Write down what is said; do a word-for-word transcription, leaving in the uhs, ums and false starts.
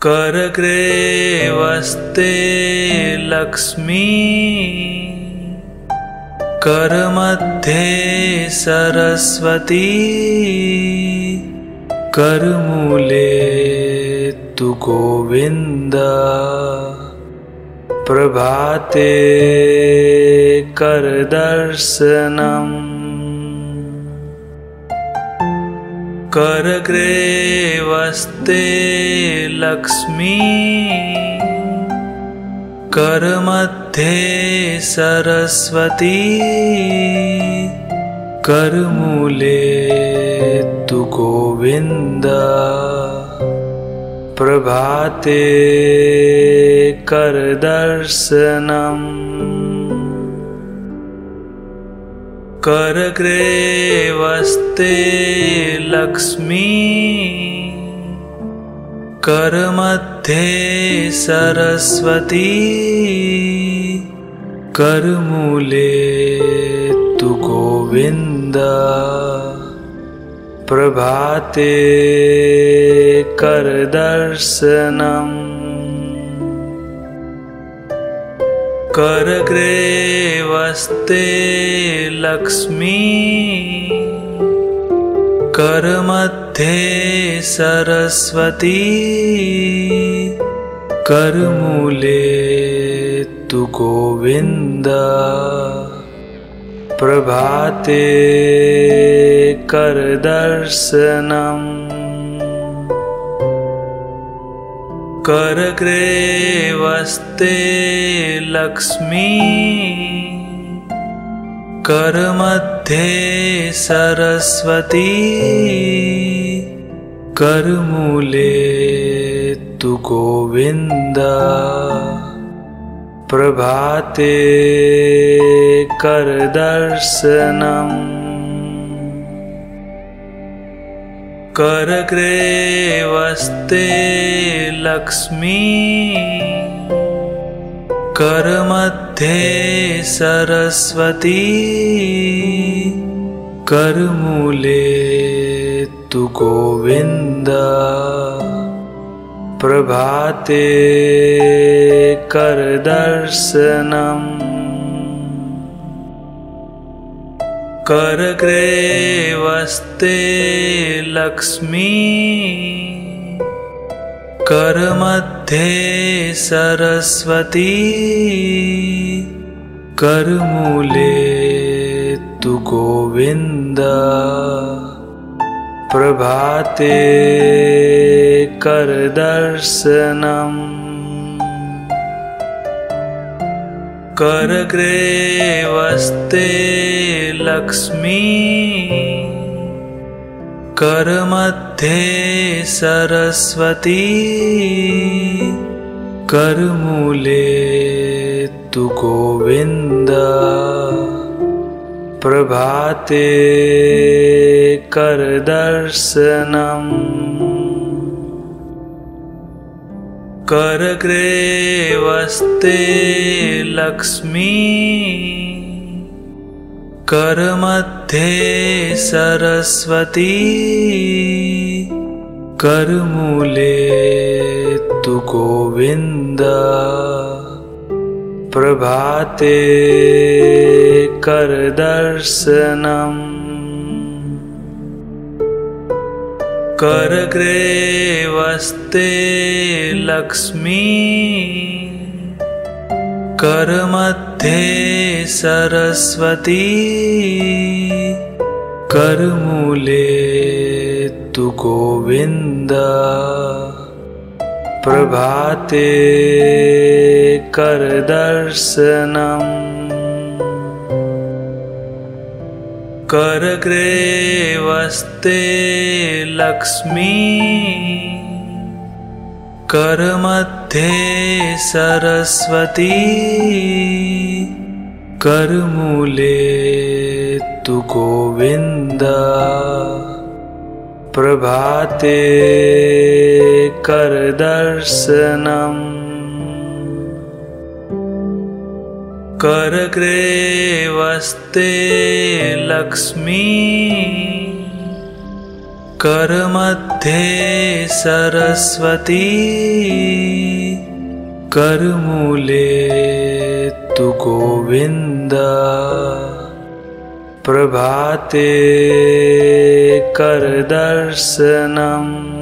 करग्रेवस्ते लक्ष्मी करमध्ये सरस्वती करमूले तु गोविन्द प्रभाते करदर्शनम् करग्रेवस्ते लक्ष्मी करमध्ये सरस्वती करमूले तु गोविन्द प्रभाते करदर्शनम् करग्रेवस्ते लक्ष्मी करमध्ये सरस्वती करमूले तु गोविन्द प्रभाते करदर्शनम् करग्रेवस्ते लक्ष्मी करमध्ये सरस्वती करमूले तु गोविन्द प्रभाते करदर्शनम् करग्रेवस्ते लक्ष्मी करमध्ये सरस्वती करमूले तु गोविन्द प्रभाते करदर्शनम् करग्रेवस्ते लक्ष्मी करमध्ये सरस्वती करमूले तु गोविन्द प्रभाते करदर्शनम् करग्रेवस्ते लक्ष्मी करमध्ये सरस्वती करमूले तु गोविन्द प्रभाते करदर्शनम् करग्रेवस्ते लक्ष्मी करमध्ये सरस्वती करमूले तु गोविन्द प्रभाते करदर्शनम् करग्रेवस्ते लक्ष्मी करमध्ये सरस्वती करमूले तु गोविन्द प्रभाते करदर्शनम् करग्रेवस्ते लक्ष्मी करमध्ये सरस्वती करमूले तु गोविन्द प्रभाते करदर्शनम् करग्रेवस्ते लक्ष्मी करमध्ये सरस्वती करमूले तु गोविन्द प्रभाते करदर्शनम् करग्रेवस्ते लक्ष्मी करमध्ये सरस्वती करमूले तु गोविन्द प्रभाते करदर्शनम्।